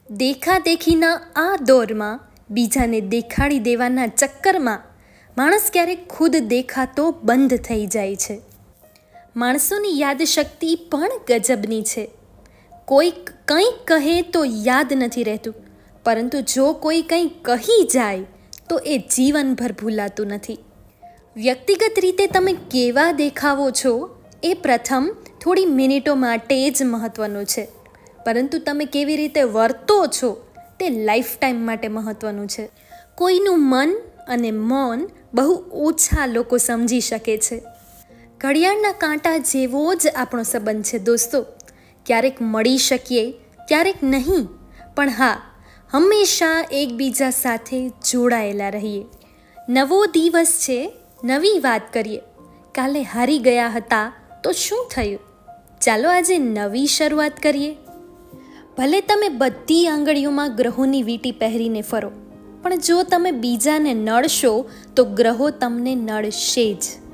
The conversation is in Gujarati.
દેખાદેખીના આ દોરમાં બીજાને દેખાડી દેવાના ચક્કરમાં માણસ ક્યારેક ખુદ દેખાતો બંધ થઈ જાય છે. માણસોની યાદશક્તિ પણ ગજબની છે. કોઈક કંઈક કહે તો યાદ નથી રહેતું, પરંતુ જો કોઈ કંઈ કહી જાય તો એ જીવનભર ભૂલાતું નથી. વ્યક્તિગત રીતે તમે કેવા દેખાવો છો એ પ્રથમ થોડી મિનિટો માટે જ મહત્ત્વનું છે, પરંતુ તમે કેવી રીતે વર્તો છો તે લાઈફ ટાઈમ માટે મહત્ત્વનું છે. કોઈનું મન અને મૌન બહુ ઓછા લોકો સમજી શકે છે. ઘડિયાળના કાંટા જેવો જ આપણો સંબંધ છે દોસ્તો. ક્યારેક મળી શકીએ, ક્યારેક નહીં, પણ હા, હંમેશા એકબીજા સાથે જોડાયેલા રહીએ. નવો દિવસ છે, નવી વાત કરીએ. કાલે હારી ગયા હતા તો શું થયું? ચાલો આજે નવી શરૂઆત કરીએ. ભલે તમે બધી આંગળીઓમાં ગ્રહોની વીંટી પહેરીને ફરો, પણ જો તમે બીજાને નડશો તો ગ્રહો તમને નડશે જ.